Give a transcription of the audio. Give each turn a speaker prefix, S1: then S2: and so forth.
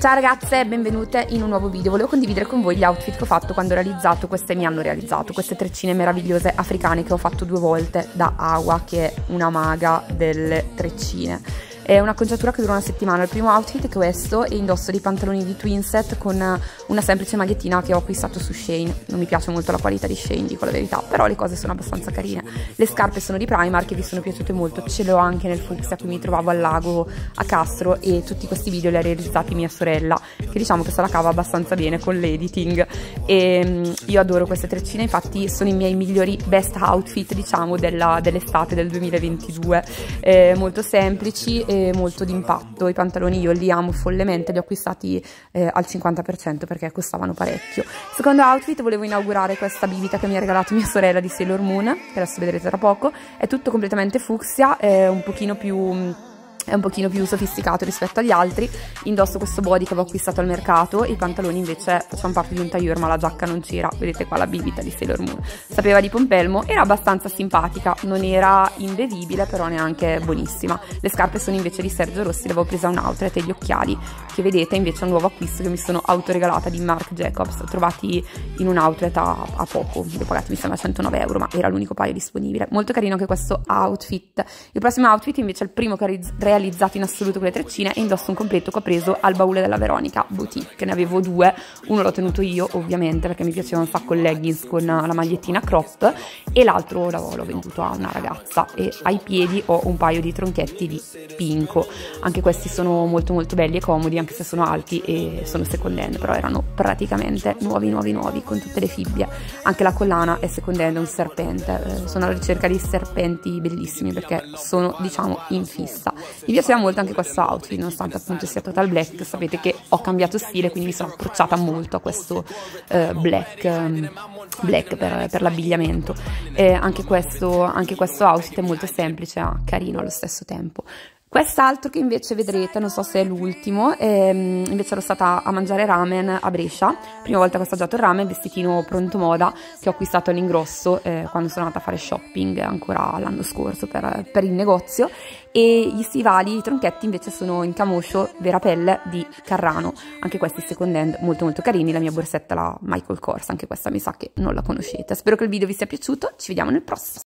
S1: Ciao ragazze, benvenute in un nuovo video. Volevo condividere con voi gli outfit che ho fatto quando ho realizzato mi hanno realizzato queste treccine meravigliose africane che ho fatto 2 volte da Awa, che è una maga delle treccine. È un'acconciatura che dura una settimana. Il primo outfit è questo e indosso dei pantaloni di Twinset con una semplice maghettina che ho acquistato su Shein. Non mi piace molto la qualità di Shein, dico la verità, però le cose sono abbastanza carine. Le scarpe sono di Primark che vi sono piaciute molto, ce le ho anche nel fucsia qui mi trovavo al lago a Castro, e tutti questi video li ha realizzati mia sorella, che diciamo che se la cava abbastanza bene con l'editing, e io adoro queste treccine. Infatti sono i miei migliori best outfit, diciamo, dell'estate del 2022, molto semplici e molto d'impatto. I pantaloni io li amo follemente, li ho acquistati al 50% perché costavano parecchio. Secondo outfit volevo inaugurare questa bibita che mi ha regalato mia sorella di Sailor Moon, che adesso vedrete tra poco. È tutto completamente fucsia, è un pochino più sofisticato rispetto agli altri. Indosso questo body che avevo acquistato al mercato, i pantaloni invece facevano parte di un tailleur ma la giacca non c'era. Vedete qua la bibita di Sailor Moon, sapeva di pompelmo, era abbastanza simpatica, non era imbevibile però neanche buonissima. Le scarpe sono invece di Sergio Rossi, le avevo presa a un outlet, e gli occhiali che vedete invece è un nuovo acquisto che mi sono autoregalata di Marc Jacobs, trovati in un outlet a poco, li ho pagati mi sembra 109 euro, ma era l'unico paio disponibile. Molto carino anche questo outfit. Il prossimo outfit invece è il primo che ho realizzato in assoluto con le treccine, e indosso un completo che ho preso al baule della Veronica Boutique, che ne avevo 2, uno l'ho tenuto io ovviamente perché mi piaceva un sacco il leggings con la magliettina crop, e l'altro l'ho venduto a una ragazza. E ai piedi ho un paio di tronchetti di Pinco, anche questi sono molto molto belli e comodi anche se sono alti e sono second hand, però erano praticamente nuovi con tutte le fibbie. Anche la collana è second hand, un serpente, sono alla ricerca di serpenti bellissimi perché sono, diciamo, in fissa. Mi piaceva molto anche questo outfit, nonostante appunto sia total black. Sapete che ho cambiato stile, quindi mi sono approcciata molto a questo black per l'abbigliamento. Anche questo outfit è molto semplice ma carino allo stesso tempo. Quest'altro che invece vedrete, non so se è l'ultimo, invece ero stata a mangiare ramen a Brescia, prima volta che ho assaggiato il ramen, vestitino pronto moda che ho acquistato all'ingrosso quando sono andata a fare shopping ancora l'anno scorso per il negozio. E gli stivali, i tronchetti invece sono in camoscio vera pelle di Carrano, anche questi second hand molto molto carini. La mia borsetta, la Michael Kors, anche questa mi sa che non la conoscete. Spero che il video vi sia piaciuto, ci vediamo nel prossimo.